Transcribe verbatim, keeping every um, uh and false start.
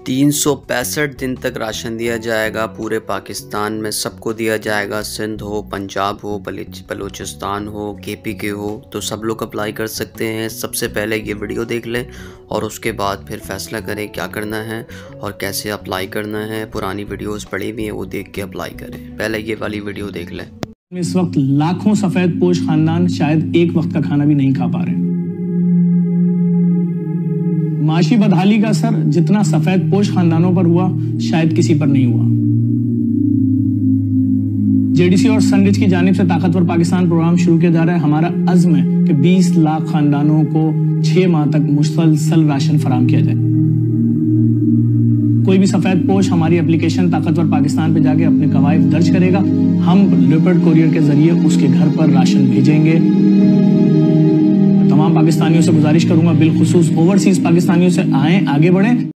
तीन सौ पैंसठ दिन तक राशन दिया जाएगा पूरे पाकिस्तान में। सबको दिया जाएगा, सिंध हो, पंजाब हो, बलूचिस्तान हो, केपी के हो, तो सब लोग अप्लाई कर सकते हैं। सबसे पहले ये वीडियो देख लें और उसके बाद फिर फैसला करें क्या करना है और कैसे अप्लाई करना है। पुरानी वीडियोस पड़ी हुई हैं, वो देख के अप्लाई करें। पहले ये वाली वीडियो देख लें। इस वक्त लाखों सफेद पोश खानदान शायद एक वक्त का खाना भी नहीं खा पा रहे। माशी बदहाली का असर जितना सफेद पोश खानदानों पर हुआ शायद किसी पर नहीं हुआ। जेडीसी और सनरिच की जानिब से ताकतवर पाकिस्तान प्रोग्राम शुरू किया जा रहा है। हमारा अज़्म है कि बीस लाख खानदानों को छह माह तक मुसलसल राशन फराम किया जाए। कोई भी सफेद पोश हमारी एप्लीकेशन ताकतवर पाकिस्तान पे जाके अपने कवायद दर्ज करेगा, हम लेपर्ड कोरियर के जरिए उसके घर पर राशन भेजेंगे। तमाम पाकिस्तानियों से गुजारिश करूंगा, बिलखुसूस ओवरसीज पाकिस्तानियों से आएं, आगे बढ़ें।